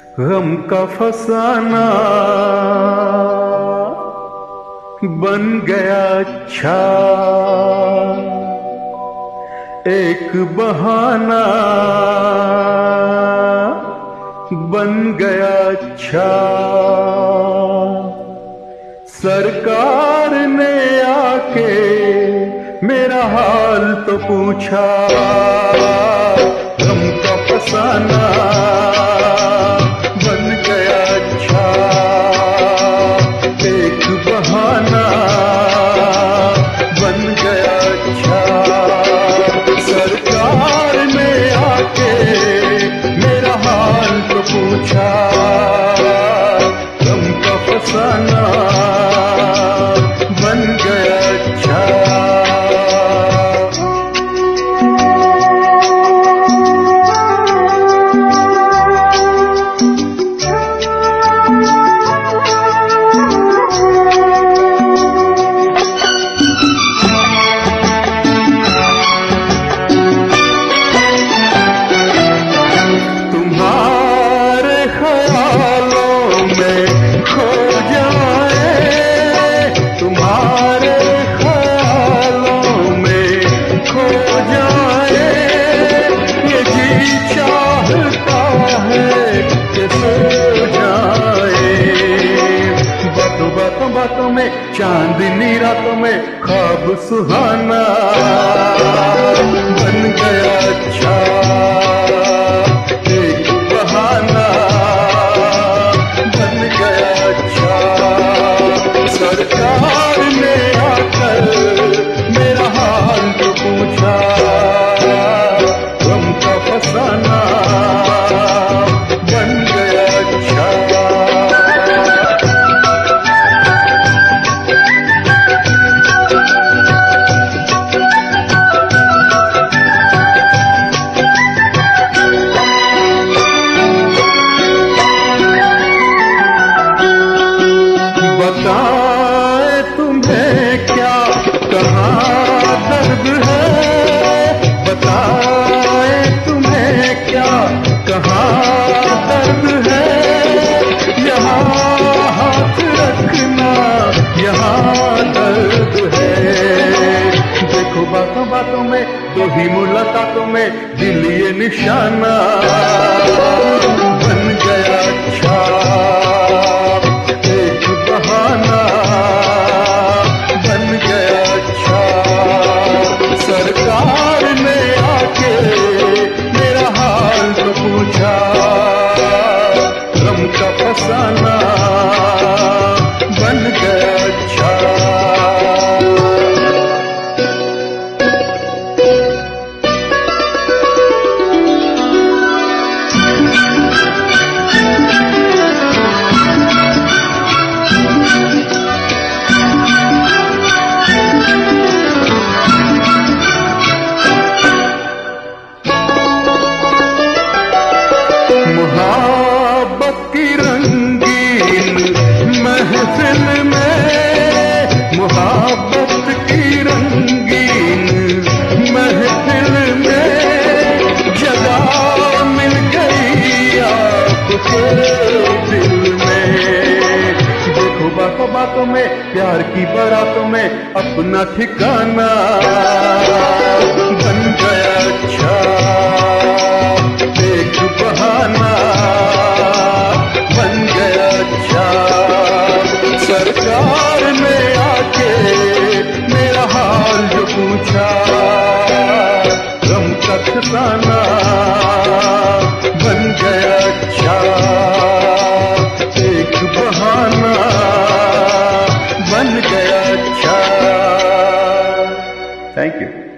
गम का फसाना बन गया अच्छा, एक बहाना बन गया अच्छा। सरकार ने आके मेरा हाल तो पूछा, गम का फसाना बन गया अच्छा, एक बहाना बन गया अच्छा। सरकार ने आके मेरा हाल तो पूछा, गम का फसाना बन गया अच्छा। बातों में चांदनी रातों में ख्वाब सुहाना बन गया अच्छा, एक बहाना बन गया अच्छा। सरकार ने आकर मेरा हाल तो पूछा, गम का फसाना बन गया अच्छा। बताए तुम्हें क्या कहाँ दर्द है, बताए तुम्हें क्या कहाँ दर्द है। यहाँ हाथ रखना यहाँ दर्द है। देखो बातों बातों में दो ही मुलाकातों में दिल ये निशाना बन गया अच्छा, बहाना बन गया अच्छा। सरकार ने आके मेरा हाल तो पूछा, गम का फसाना बन गया अच्छा। मोहब्बत की रंगीन महफिल में, मोहब्बत की रंगीन महफिल में जगह मिल गई आपके दिल में। देखो बातों बातों में प्यार की बारातों में अपना ठिकाना बन गया अच्छा, एक बहाना बन गया अच्छा। सरकार ने आके मेरा हाल जो पूछा, गम का फसाना बन गया अच्छा, एक बहाना बन गया अच्छा। Thank you.